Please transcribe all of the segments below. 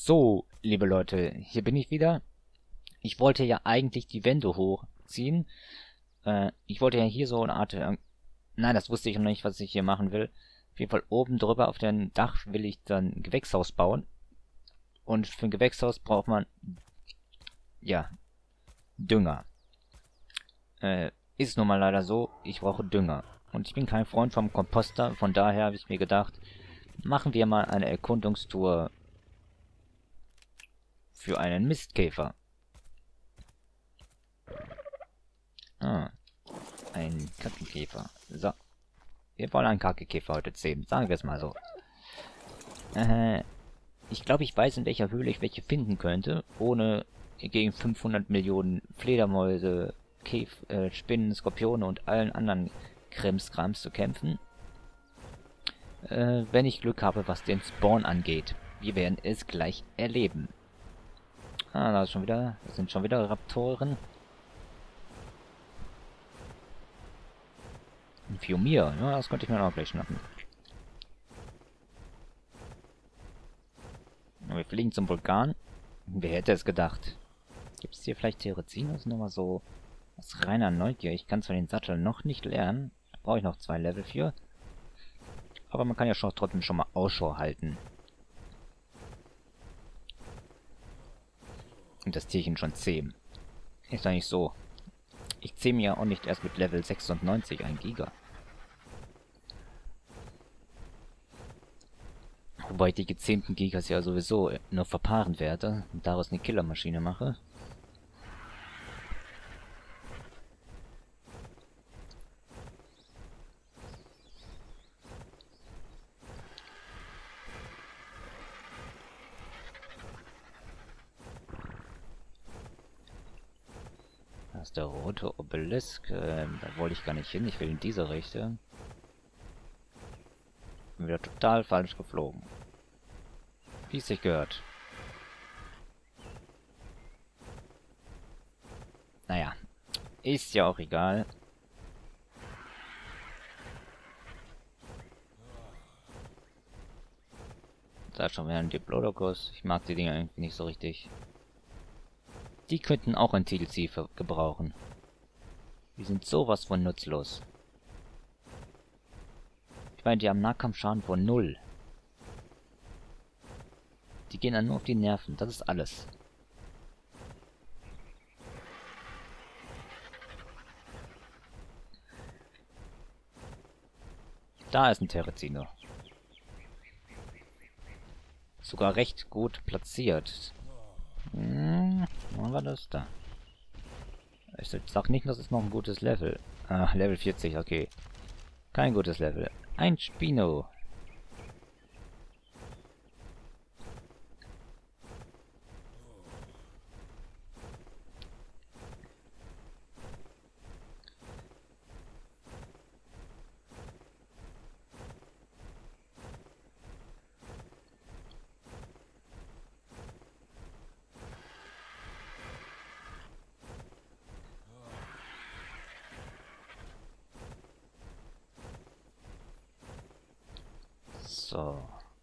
So, liebe Leute, hier bin ich wieder. Ich wollte ja eigentlich die Wände hochziehen. Ich wollte ja hier so eine Art... nein, das wusste ich noch nicht, was ich hier machen will. Auf jeden Fall oben drüber auf dem Dach will ich dann ein Gewächshaus bauen. Und für ein Gewächshaus braucht man... ja, Dünger. Ist nun mal leider so, ich brauche Dünger. Und ich bin kein Freund vom Komposter, von daher habe ich mir gedacht, machen wir mal eine Erkundungstour für einen Mistkäfer. Ah, ein Kackenkäfer. So. Wir wollen einen Kackenkäfer heute sehen. Sagen wir es mal so. Ich glaube, ich weiß, in welcher Höhle ich welche finden könnte, ohne gegen 500 Millionen Fledermäuse, Spinnen, Skorpione und allen anderen Krimskrams zu kämpfen. Wenn ich Glück habe, was den Spawn angeht. Wir werden es gleich erleben. Ah, das sind schon wieder Raptoren. Ein Fiumir, ja, das könnte ich mir auch gleich schnappen. Wir fliegen zum Vulkan. Wer hätte es gedacht? Gibt es hier vielleicht Terezin? Das ist nur mal so aus reiner Neugier. Ich kann zwar den Sattel noch nicht lernen. Da brauche ich noch 2 Level für. Aber man kann ja trotzdem schon mal Ausschau halten. Und das Tierchen schon 10. Ist doch nicht so. Ich zähle mir ja auch nicht erst mit Level 96 ein Giga. Wobei ich die gezähmten Gigas ja sowieso nur verpaaren werde und daraus eine Killermaschine mache. Das ist der rote Obelisk. Da wollte ich gar nicht hin. Ich will in diese Richtung. Bin wieder total falsch geflogen. Wie es sich gehört. Naja. Ist ja auch egal. Da schon wieder ein Diplodocus. Ich mag die Dinger irgendwie nicht so richtig. Die könnten auch ein TLC gebrauchen. Die sind sowas von nutzlos. Ich meine, die haben Nahkampfschaden von 0. Die gehen dann nur auf die Nerven. Das ist alles. Da ist ein Terezino. Sogar recht gut platziert. Wann war das da? Ich sag nicht, das ist noch ein gutes Level. Ah, Level 40, okay. Kein gutes Level. Ein Spino. So.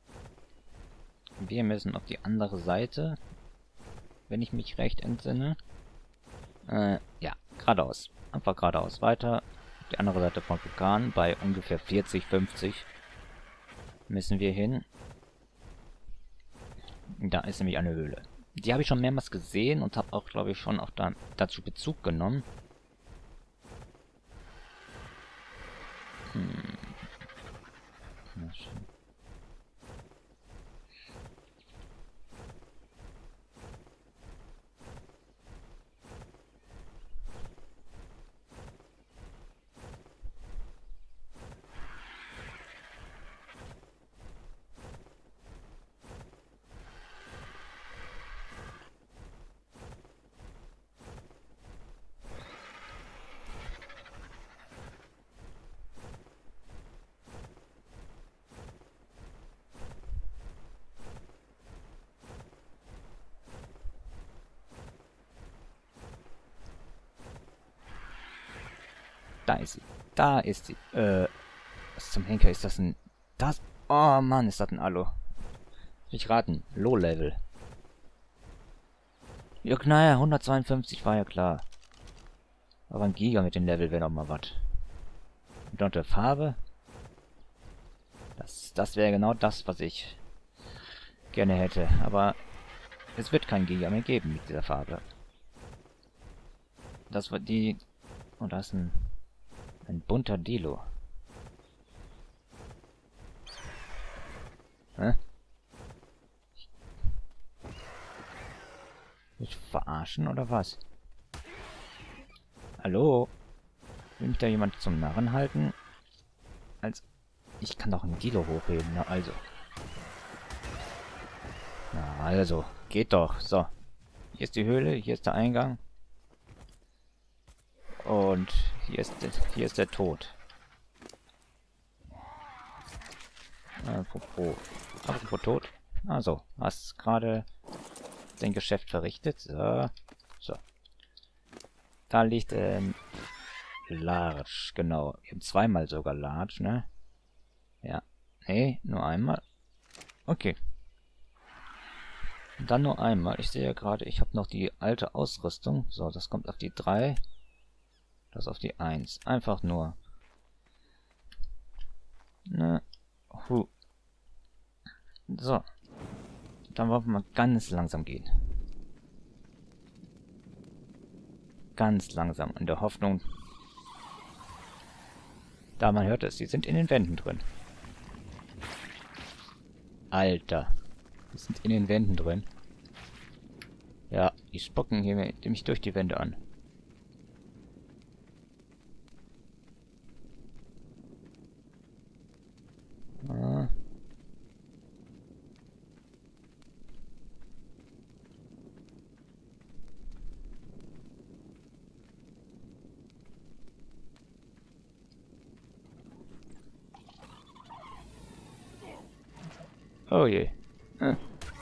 Wir müssen auf die andere Seite, wenn ich mich recht entsinne. Ja, geradeaus. Einfach geradeaus weiter. Auf die andere Seite vom Vulkan, bei ungefähr 40, 50 müssen wir hin. Da ist nämlich eine Höhle. Die habe ich schon mehrmals gesehen und habe auch, glaube ich, schon auch dazu Bezug genommen. Na schön. Da ist sie. Da ist sie. Was zum Henker ist das ein... Das... Oh Mann, ist das ein Alu. Ich raten. Low-Level. Ja, naja, 152 war ja klar. Aber ein Giga mit dem Level wäre doch mal was. Und noch der Farbe. Das wäre genau das, was ich gerne hätte. Aber es wird kein Giga mehr geben mit dieser Farbe. Das war die... Oh, da ist ein bunter Dilo. Hä? Mich verarschen oder was? Hallo? Will mich da jemand zum Narren halten? Als... Ich kann doch einen Dilo hochheben, na also. Na also, geht doch. So. Hier ist die Höhle, hier ist der Eingang. Und hier ist der Tod. Apropos Tod. Also, hast gerade dein Geschäft verrichtet. So. So. Da liegt, Large, genau. Eben zweimal sogar Large, ne? Ja. Nee, nur einmal. Okay. Dann nur einmal. Ich sehe ja gerade, ich habe noch die alte Ausrüstung. So, das kommt auf die 3. Das auf die 1. Einfach nur. Ne. So. Dann wollen wir mal ganz langsam gehen. Ganz langsam. In der Hoffnung. Da man hört es, sie sind in den Wänden drin. Alter. Die sind in den Wänden drin. Ja, die spucken hier mich durch die Wände an. Ah. Oh je. Ah.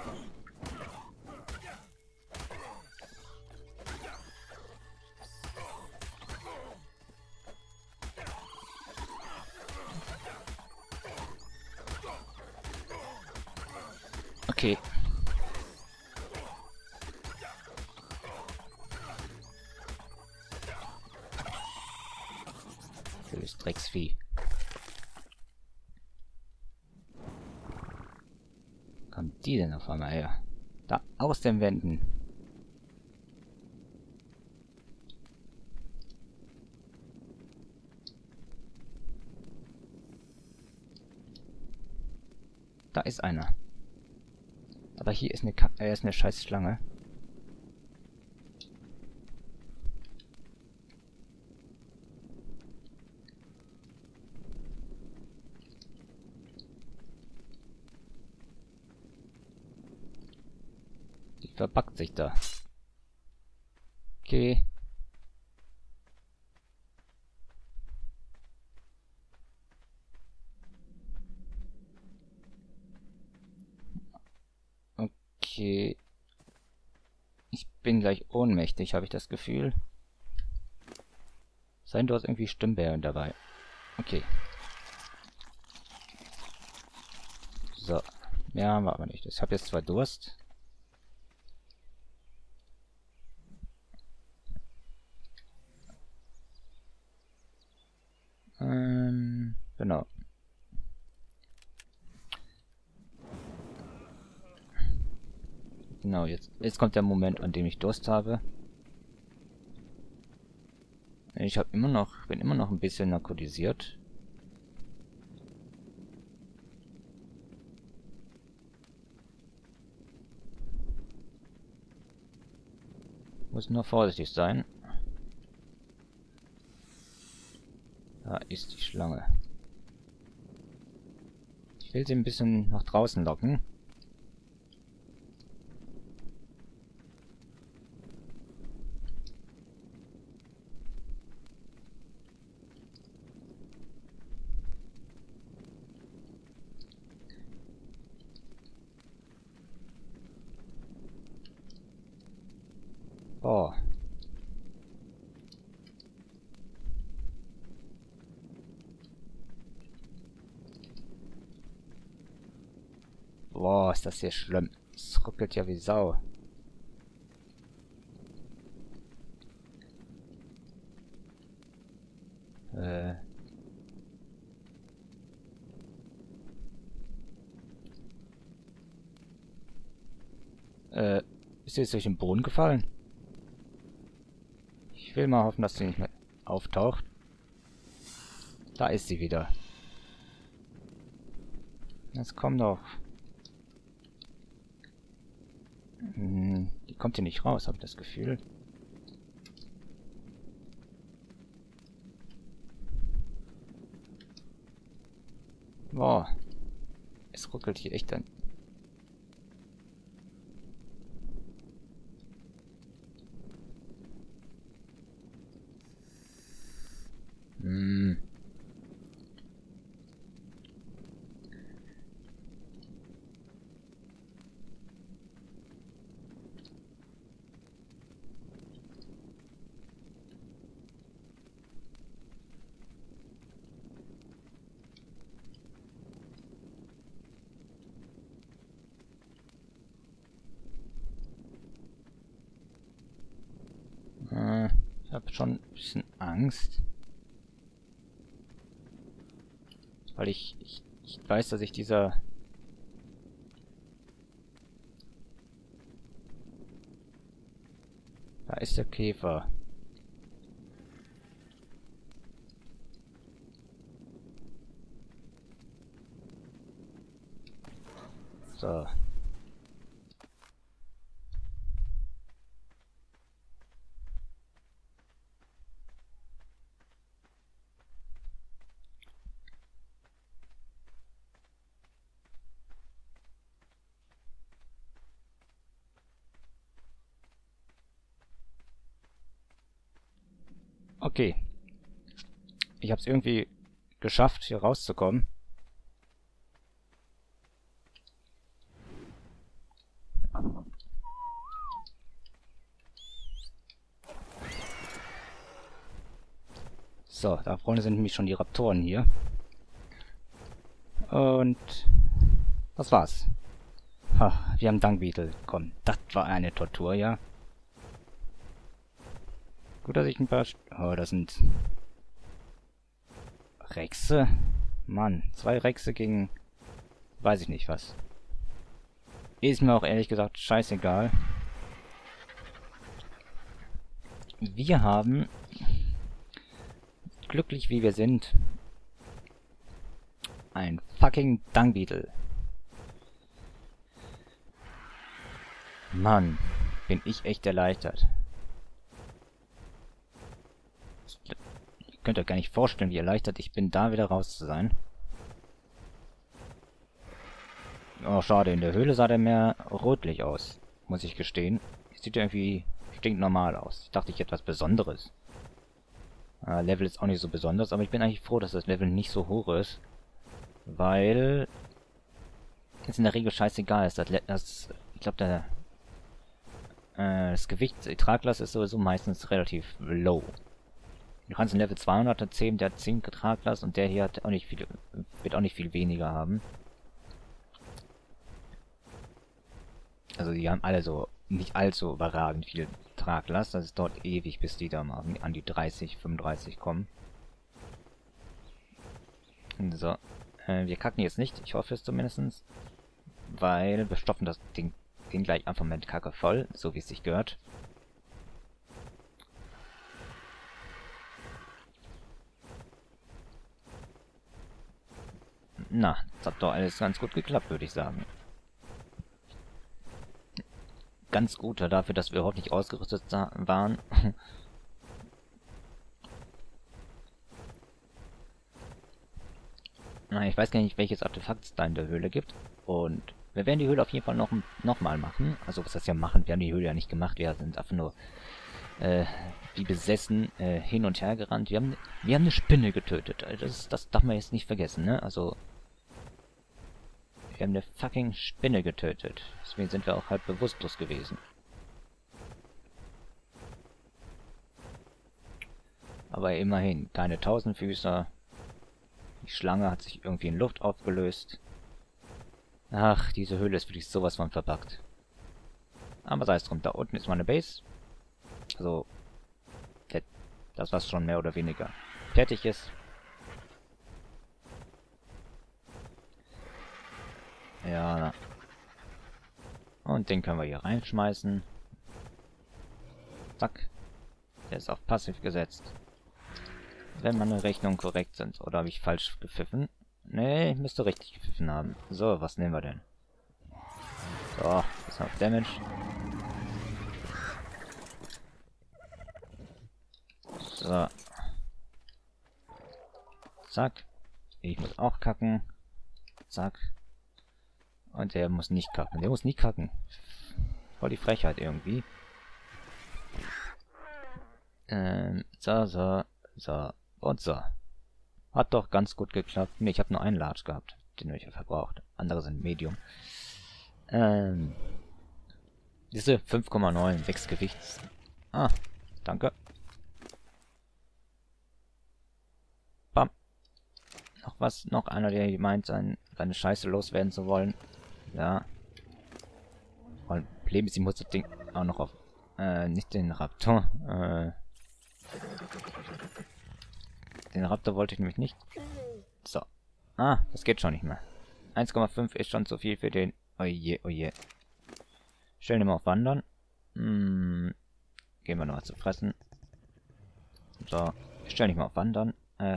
Okay. Dieses Drecksvieh. Kommt die denn auf einmal her? Da, aus den Wänden. Da ist einer. Aber hier ist eine scheiß Schlange. Die verbackt sich da. Okay. Okay. Ich bin gleich ohnmächtig, habe ich das Gefühl. Sein, du hast irgendwie Stimmbären dabei. Okay. So. Mehr haben wir aber nicht. Ich habe jetzt zwar Durst. Genau. Genau, jetzt kommt der Moment, an dem ich Durst habe. Ich bin immer noch ein bisschen narkotisiert. Muss nur vorsichtig sein. Da ist die Schlange. Ich will sie ein bisschen nach draußen locken. Oh. Boah, ist das hier schlimm. Es ruckelt ja wie Sau. Ist sie jetzt durch den Boden gefallen? Ich will mal hoffen, dass sie nicht mehr auftaucht. Da ist sie wieder. Jetzt komm doch. Die kommt hier nicht raus, habe ich das Gefühl. Boah. Es ruckelt hier echt ein. Ich habe schon ein bisschen Angst. Weil ich weiß, dass ich dieser... Da ist der Käfer. So. Okay. Ich habe es irgendwie geschafft, hier rauszukommen. So, da vorne sind nämlich schon die Raptoren hier. Und das war's. Ha, wir haben Dung Beetle. Komm, das war eine Tortur, ja. Gut, dass ich ein paar... Oh, das sind... Rechse? Mann, 2 Rechse gegen... Weiß ich nicht was. Ist mir auch ehrlich gesagt scheißegal. Wir haben... Glücklich wie wir sind... Ein fucking Dung Beetle. Mann, bin ich echt erleichtert. Ihr könnt euch gar nicht vorstellen, wie erleichtert ich bin, da wieder raus zu sein. Oh, schade, in der Höhle sah der mehr rötlich aus, muss ich gestehen. Sieht irgendwie stinknormal aus. Ich dachte, ich hätte etwas Besonderes. Level ist auch nicht so besonders, aber ich bin eigentlich froh, dass das Level nicht so hoch ist. Weil es in der Regel scheißegal ist. Ich glaube, das Gewicht, die Traglast ist sowieso meistens relativ low. Du kannst einen Level 200er zähmen, der hat 10 Traglast und der hier hat auch nicht viel, wird auch nicht viel weniger haben. Also die haben alle so nicht allzu überragend viel Traglast. Das dauert ewig, bis die da mal an die 30, 35 kommen. So, wir kacken jetzt nicht. Ich hoffe es zumindest. Weil wir stopfen das Ding gleich einfach mit Kacke voll, so wie es sich gehört. Na, das hat doch alles ganz gut geklappt, würde ich sagen. Ganz gut dafür, dass wir überhaupt nicht ausgerüstet waren. Na, ich weiß gar nicht, welches Artefakt es da in der Höhle gibt. Und wir werden die Höhle auf jeden Fall noch mal machen. Also was heißt ja machen? Wir haben die Höhle ja nicht gemacht. Wir sind einfach nur wie besessen hin und her gerannt. Wir haben eine Spinne getötet. Das darf man jetzt nicht vergessen, ne? Also wir haben eine fucking Spinne getötet. Deswegen sind wir auch halt bewusstlos gewesen. Aber immerhin, keine Tausendfüßer. Die Schlange hat sich irgendwie in Luft aufgelöst. Ach, diese Höhle ist wirklich sowas von verpackt. Aber sei es drum, da unten ist meine Base. Also, das was schon mehr oder weniger fertig ist. Ja. Und den können wir hier reinschmeißen. Zack. Der ist auf passiv gesetzt. Wenn meine Rechnungen korrekt sind. Oder habe ich falsch gepfiffen? Nee, ich müsste richtig gepfiffen haben. So, was nehmen wir denn? So, das ist noch Damage. So. Zack. Ich muss auch kacken. Zack. Und der muss nicht kacken. Der muss nie kacken. Voll die Frechheit irgendwie. So. Und so. Hat doch ganz gut geklappt. Ne, ich habe nur einen Large gehabt, den habe ich ja verbraucht. Andere sind Medium. Diese 5,9, 6 Gewichts. Ah, danke. Bam. Noch was? Noch einer, der meint, seine Scheiße loswerden zu wollen. Ja. Und Problem ist, ich muss das Ding auch noch auf... nicht den Raptor. Den Raptor wollte ich nämlich nicht. So. Ah, das geht schon nicht mehr. 1,5 ist schon zu viel für den... Oje, oje. Stellen wir mal auf Wandern. Gehen wir noch was zu fressen. So. Ich stelle nicht mal auf Wandern.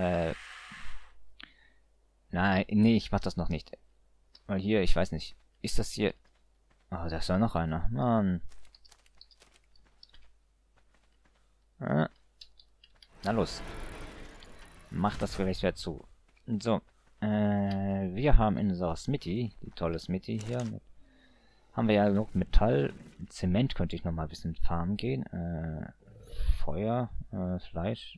Nein, nee, ich mach das noch nicht. Weil hier, ich weiß nicht. Ist das hier... Oh, da ist ja noch einer. Mann. Na los. Mach das vielleicht wieder zu. So. Wir haben in unserer Smithy, die tolle Smithy hier, haben wir ja noch Metall. Zement könnte ich noch mal ein bisschen farmen gehen. Feuer, Fleisch.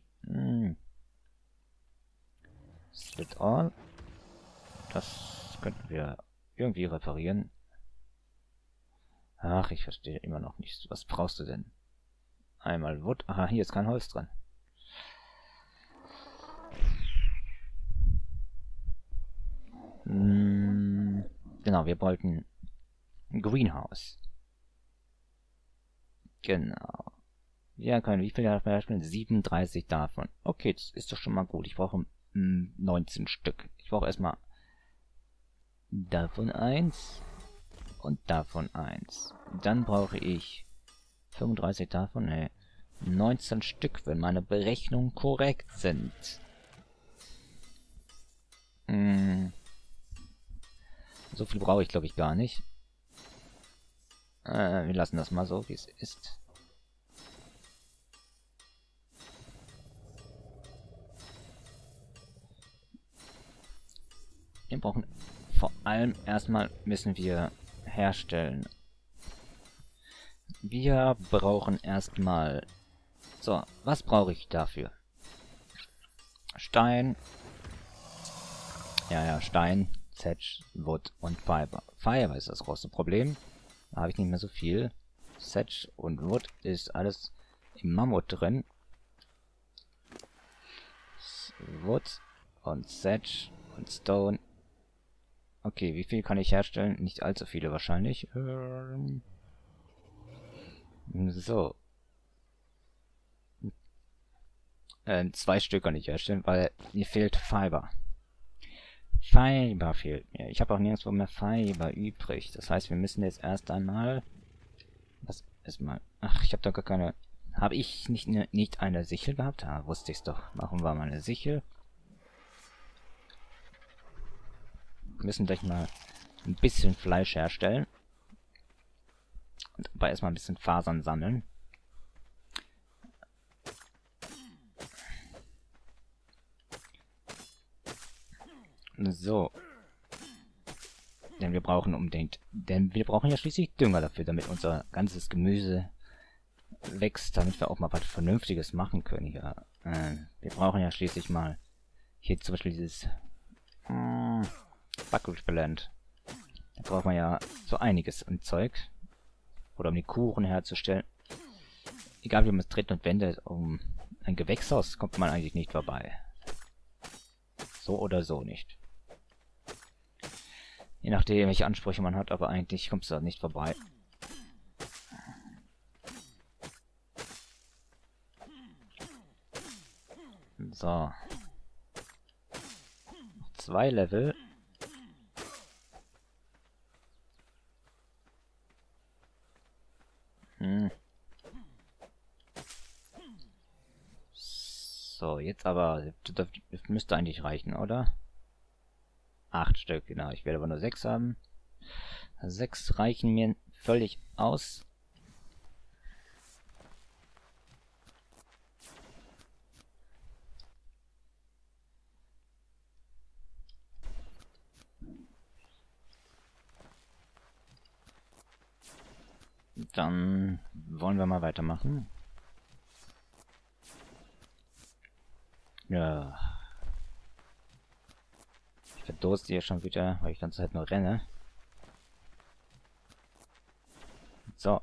Split all. Das könnten wir irgendwie reparieren. Ach, ich verstehe immer noch nicht. Was brauchst du denn? Einmal Wood. Aha, hier ist kein Holz dran. Genau, wir wollten ein Greenhouse. Genau. Ja, wie viel davon herstellen? 37 davon. Okay, das ist doch schon mal gut. Ich brauche 19 Stück. Ich brauche erstmal davon 1 und davon 1. Dann brauche ich 35 davon, 19 Stück, wenn meine Berechnungen korrekt sind. So viel brauche ich, glaube ich, gar nicht. Wir lassen das mal so, wie es ist. Wir brauchen vor allem erstmal müssen wir herstellen. Wir brauchen erstmal... So, was brauche ich dafür? Stein. Ja, Stein, Thatch, Wood und Fiber. Fiber ist das große Problem. Da habe ich nicht mehr so viel. Thatch und Wood ist alles im Mammut drin. Wood und Thatch und Stone. Okay, wie viel kann ich herstellen? Nicht allzu viele wahrscheinlich. So. 2 Stück kann ich herstellen, weil mir fehlt Fiber. Fiber fehlt mir. Ich habe auch nirgendwo mehr Fiber übrig. Das heißt, wir müssen jetzt erst einmal... Was ist mal... Ach, ich habe da gar keine... Habe ich nicht eine Sichel gehabt? Ah, wusste ich es doch. Machen wir mal eine Sichel. Wir müssen gleich mal ein bisschen Fleisch herstellen. Und dabei erstmal ein bisschen Fasern sammeln. So. Denn wir brauchen unbedingt... Denn wir brauchen ja schließlich Dünger dafür, damit unser ganzes Gemüse wächst, damit wir auch mal was Vernünftiges machen können hier. Wir brauchen ja schließlich mal hier zum Beispiel dieses Backrepellent. Da braucht man ja so einiges an Zeug. Oder um die Kuchen herzustellen. Egal wie man es dreht und wendet, um ein Gewächshaus kommt man eigentlich nicht vorbei. So oder so nicht. Je nachdem, welche Ansprüche man hat, aber eigentlich kommst du da nicht vorbei. So. 2 Level. Hm. So, jetzt aber, das müsste eigentlich reichen, oder? 8 Stück, genau. Ich werde aber nur 6 haben. 6 reichen mir völlig aus. Dann wollen wir mal weitermachen. Ja. Ich verdurste hier schon wieder, weil ich die ganze Zeit nur renne. So.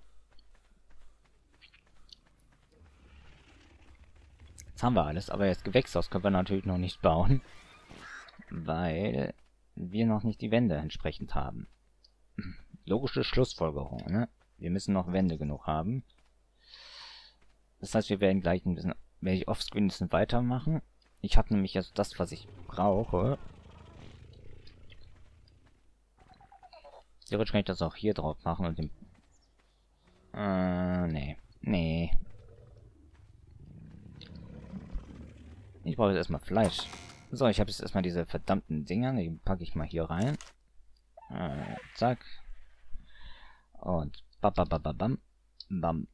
Jetzt haben wir alles, aber das Gewächshaus können wir natürlich noch nicht bauen, weil wir noch nicht die Wände entsprechend haben. Logische Schlussfolgerung, ne? Wir müssen noch Wände genug haben. Das heißt, wir werden gleich ein bisschen, werde ich offscreen ein bisschen weitermachen. Ich habe nämlich jetzt das, was ich brauche. Theoretisch kann ich das auch hier drauf machen und dem... nee. Nee. Ich brauche jetzt erstmal Fleisch. So, ich habe jetzt erstmal diese verdammten Dinger. Die packe ich mal hier rein. Zack. Und bam. Bam.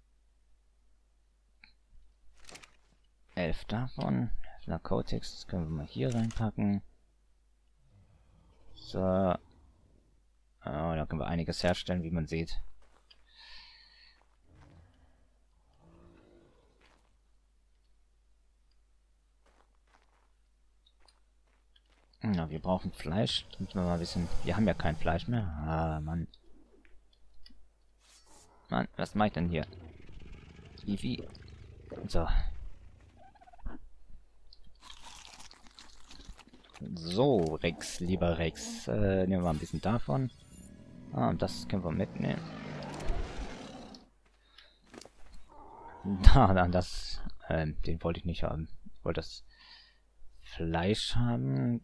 11 davon. Narcotics, das können wir mal hier reinpacken. So. Da können wir einiges herstellen, wie man sieht. Na, wir brauchen Fleisch. Da müssen wir mal ein bisschen... Wir haben ja kein Fleisch mehr. Ah, Mann. Mann, was mache ich denn hier? Eevee. So. So, Rex, lieber Rex. Nehmen wir mal ein bisschen davon. Ah, und das können wir mitnehmen. Dann das... den wollte ich nicht haben. Ich wollte das Fleisch haben.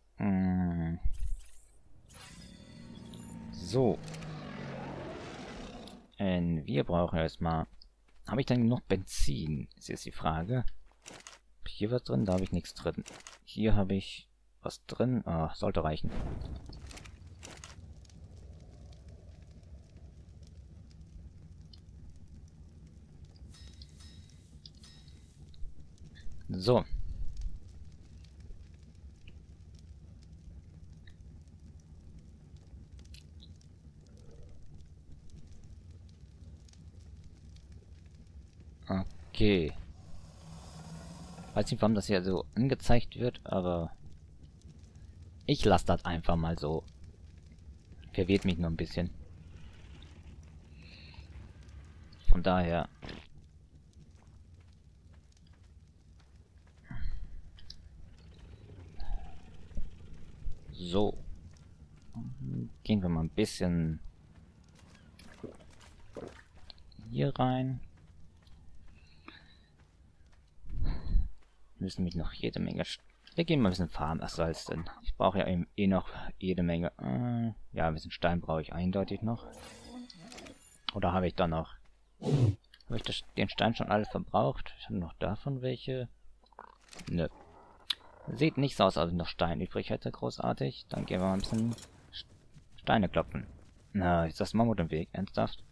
So. Wir brauchen erstmal... Habe ich dann genug Benzin? Ist jetzt die Frage. Hier was drin? Da habe ich nichts drin. Hier habe ich was drin. Ah, sollte reichen. So. Okay. Weiß nicht, warum das hier so angezeigt wird, aber ich lasse das einfach mal so. Verwirrt mich nur ein bisschen. Von daher. So. Gehen wir mal ein bisschen hier rein. Müssen wir noch jede Menge... Wir gehen mal ein bisschen farmen. Was soll's denn? Ich brauche ja eben eh noch jede Menge... ja, ein bisschen Stein brauche ich eindeutig noch. Oder habe ich da noch... Habe ich den Stein schon alle verbraucht? Ich habe noch davon welche. Nö. Sieht nicht so aus, als ob ich noch Stein übrig hätte, großartig. Dann gehen wir mal ein bisschen Steine klopfen. Na, ist das Mammut im Weg? Ernsthaft?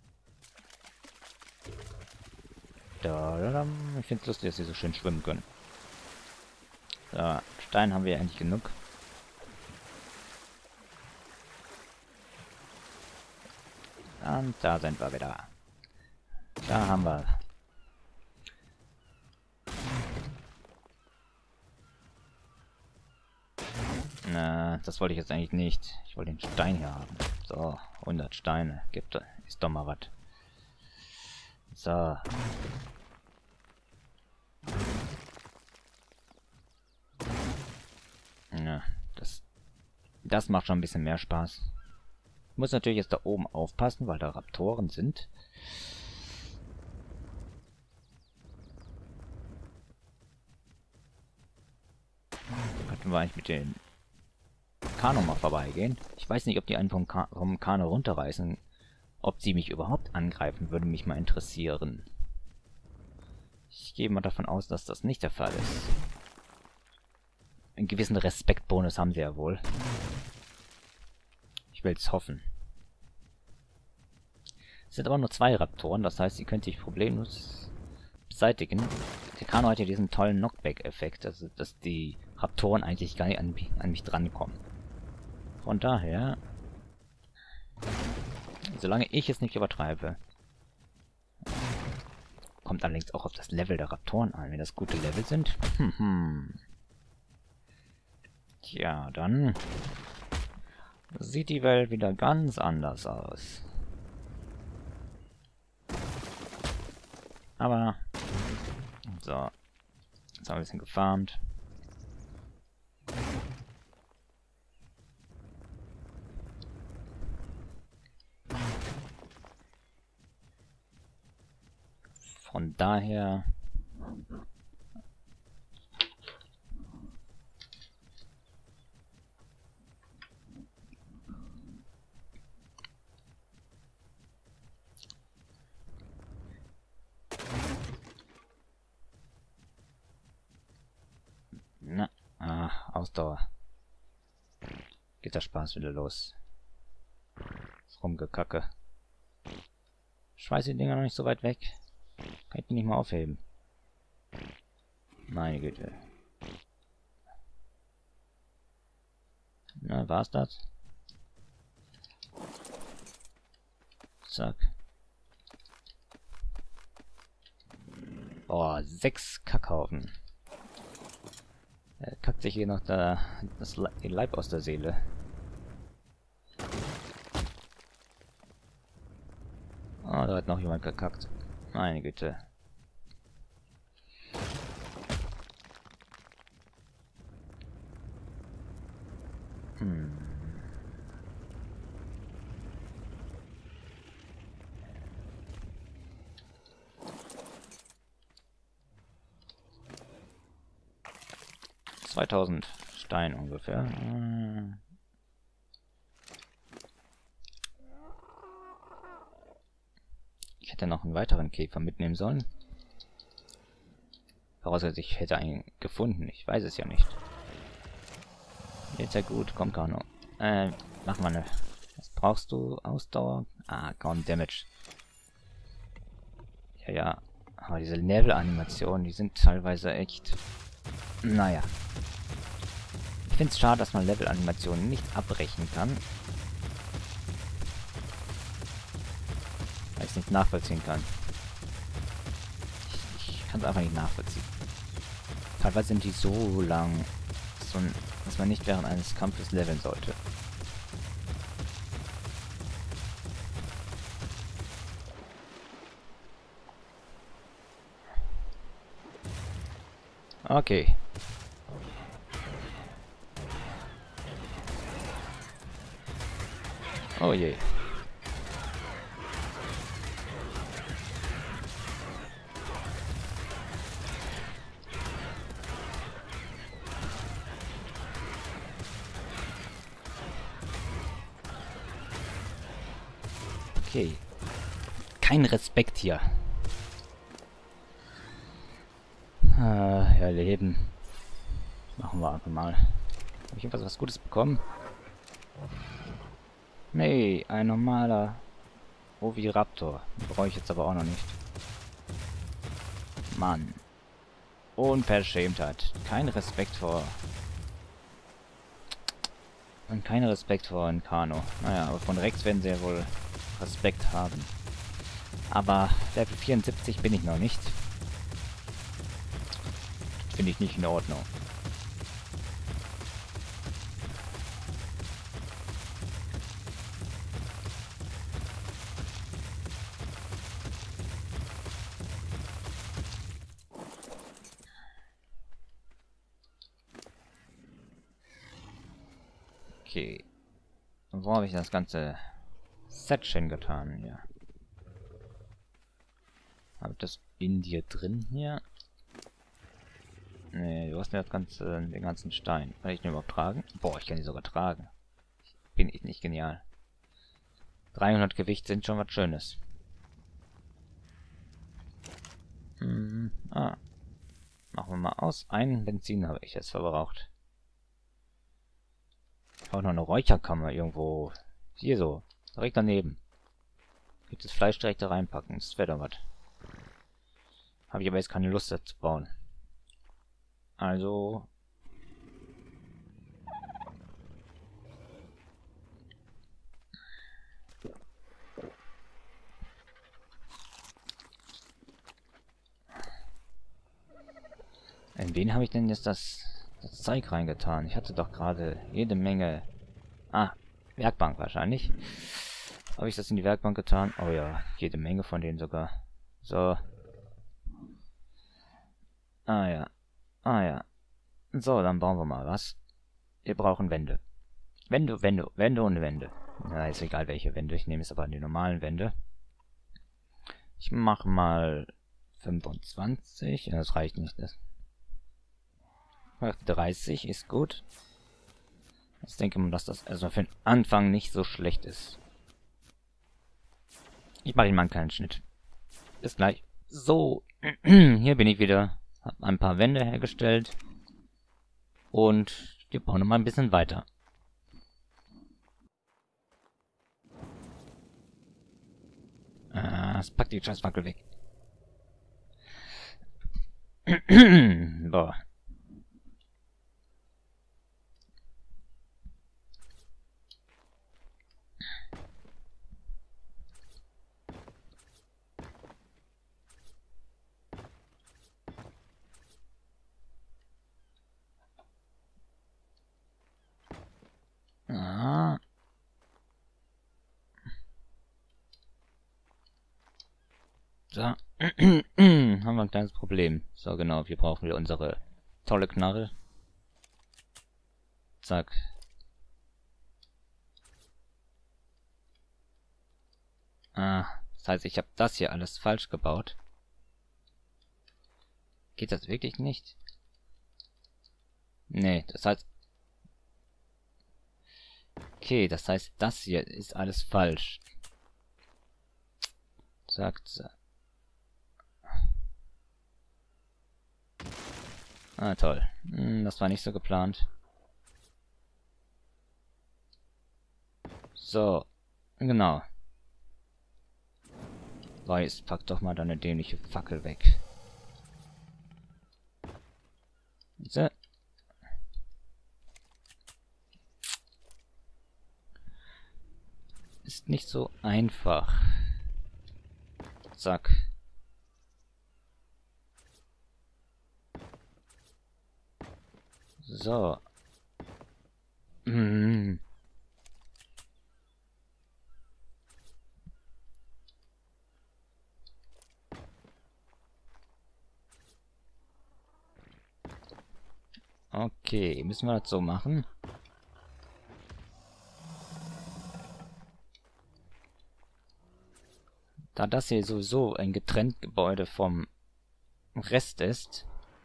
Ich finde es lustig, dass sie so schön schwimmen können. So, Stein haben wir eigentlich genug. Und da sind wir wieder. Da haben wir. Na, das wollte ich jetzt eigentlich nicht. Ich wollte den Stein hier haben. So, 100 Steine. Ist doch mal was. So. Ja, das macht schon ein bisschen mehr Spaß. Ich muss natürlich jetzt da oben aufpassen, weil da Raptoren sind. Könnten wir eigentlich mit den Kano mal vorbeigehen. Ich weiß nicht, ob die einen vom Kano runterreißen. Ob sie mich überhaupt angreifen, würde mich mal interessieren. Ich gehe mal davon aus, dass das nicht der Fall ist. Einen gewissen Respektbonus haben sie ja wohl. Ich will es hoffen. Es sind aber nur 2 Raptoren, das heißt, sie können sich problemlos beseitigen. Der Kano hat ja diesen tollen Knockback-Effekt, also dass die Raptoren eigentlich gar nicht an mich drankommen. Von daher, solange ich es nicht übertreibe, kommt allerdings auch auf das Level der Raptoren an. Wenn das gute Level sind, tja, dann sieht die Welt wieder ganz anders aus. Aber, so, jetzt haben wir ein bisschen gefarmt. Von daher... Na, Ausdauer. Geht der Spaß wieder los. Das Rumgekacke. Schmeiß die Dinger noch nicht so weit weg. Kann ich die nicht mal aufheben. Meine Güte. Na, war's das? Zack. Oh, 6 Kackhaufen. Er kackt sich hier noch den Leib aus der Seele. Oh, da hat noch jemand gekackt. Meine Güte. Hm. ...2000 Stein ungefähr. Ich hätte noch einen weiteren Käfer mitnehmen sollen. Vorausgesetzt, ich hätte einen gefunden. Ich weiß es ja nicht. Jetzt ja gut, komm Kano. Mach mal eine. Was brauchst du? Ausdauer? Kaum Damage. Ja, ja. Aber diese Level-Animationen, die sind teilweise echt... Naja. Ich finde es schade, dass man Level-Animationen nicht abbrechen kann. Weil ich es nicht nachvollziehen kann. Ich kann es einfach nicht nachvollziehen. Teilweise sind die so lang, dass man nicht während eines Kampfes leveln sollte. Okay. Oh je. Okay. Kein Respekt hier. Ja, Leben. Machen wir einfach mal. Habe ich irgendwas was Gutes bekommen? Nee, ein normaler Oviraptor. Brauche ich jetzt aber auch noch nicht. Mann. Unverschämtheit. Kein Respekt vor... Und kein Respekt vor einem Kano. Naja, aber von Rex werden sie ja wohl Respekt haben. Aber Level 74 bin ich noch nicht. Finde ich nicht in Ordnung. Okay. Wo habe ich das ganze Setchen getan hier? Habe ich das in dir drin hier? Nee, du hast mir das ganze, den ganzen Stein. Kann ich den überhaupt tragen? Boah, ich kann die sogar tragen. Bin ich nicht genial. 300 Gewicht sind schon was Schönes. Machen wir mal aus. Ein Benzin habe ich jetzt verbraucht. Auch noch eine Räucherkammer irgendwo. Hier so. Direkt daneben. Gibt das Fleisch direkt da reinpacken. Das wäre doch was. Habe ich aber jetzt keine Lust dazu bauen. Also... In wen habe ich denn jetzt das Zeug reingetan? Ich hatte doch gerade jede Menge... Ah, Werkbank wahrscheinlich. Habe ich das in die Werkbank getan? Oh ja, jede Menge von denen sogar. So. Ah ja. Ah ja. So, dann bauen wir mal was. Wir brauchen Wände. Wände und Wände. Na, ist egal welche Wände. Ich nehme jetzt aber die normalen Wände. Ich mache mal 25. Ja, das reicht nicht. Das 30 ist gut. Ich denke mal, dass das also für den Anfang nicht so schlecht ist. Ich mache ihn mal einen kleinen Schnitt. Bis gleich. So, hier bin ich wieder. Hab ein paar Wände hergestellt. Und wir bauen noch mal ein bisschen weiter. Das packt die Scheißfackel weg. Boah. Ah. So. Haben wir ein kleines Problem. So, genau. Hier brauchen wir unsere tolle Knarre. Zack. Ah, das heißt, ich habe das hier alles falsch gebaut. Geht das wirklich nicht? Nee, das heißt... Okay, das heißt, das hier ist alles falsch. Zack, zack. Ah, toll. Das war nicht so geplant. So, genau. Weiß, pack doch mal deine dämliche Fackel weg. So. Ist nicht so einfach. Zack. So. Okay, müssen wir das so machen? Da das hier sowieso ein getrennt Gebäude vom Rest ist.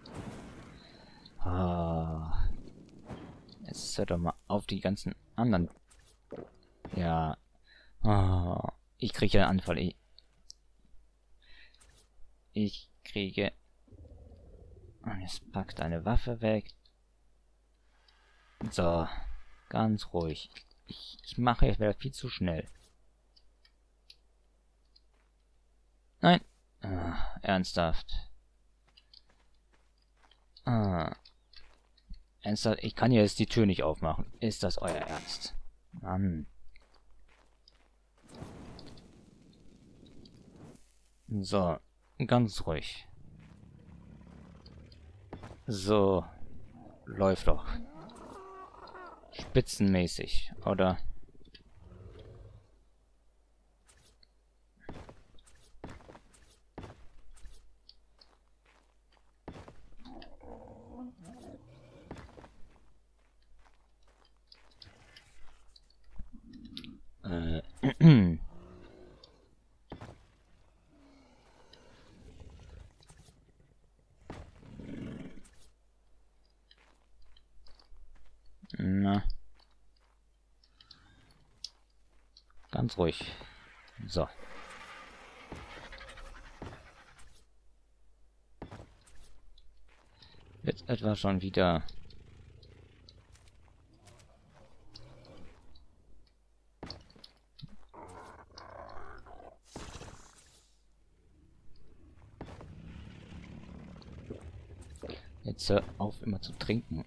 Ah. Jetzt hört doch mal auf die ganzen anderen. Ja. Ah. Ich kriege einen Anfall. Ich kriege... Und jetzt packt eine Waffe weg. So. Ganz ruhig. Ich mache jetzt wieder viel zu schnell. Nein. Ah, ernsthaft. Ah. Ernsthaft? Ich kann jetzt die Tür nicht aufmachen. Ist das euer Ernst? Mann. So. Ganz ruhig. So. Läuft doch. Spitzenmäßig, oder? Na. Ganz ruhig. So. Jetzt etwa schon wieder... Jetzt hör auf, immer zu trinken.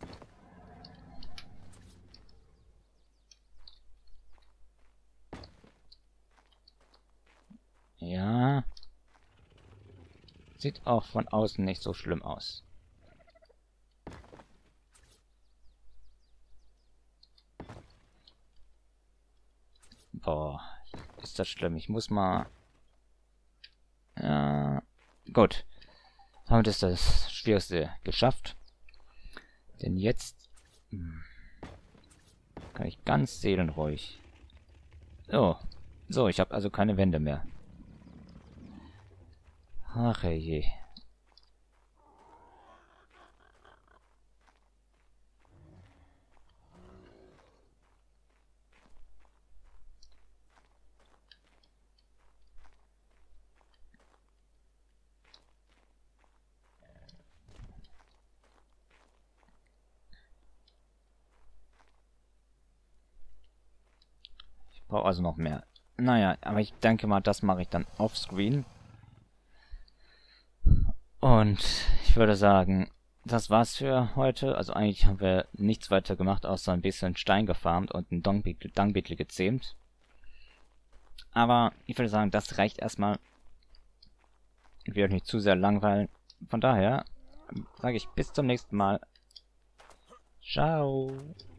Ja. Sieht auch von außen nicht so schlimm aus. Boah, ist das schlimm. Ich muss mal... Ja, gut. Damit ist das Schwierigste geschafft. Denn jetzt kann ich ganz seelenruhig. So, ich habe also keine Wände mehr. Ach je. Ich brauche also noch mehr. Naja, aber ich denke mal, das mache ich dann offscreen. Und ich würde sagen, das war's für heute. Also eigentlich haben wir nichts weiter gemacht, außer ein bisschen Stein gefarmt und einen Dung-Beetle gezähmt. Aber ich würde sagen, das reicht erstmal. Ich will euch nicht zu sehr langweilen. Von daher sage ich bis zum nächsten Mal. Ciao.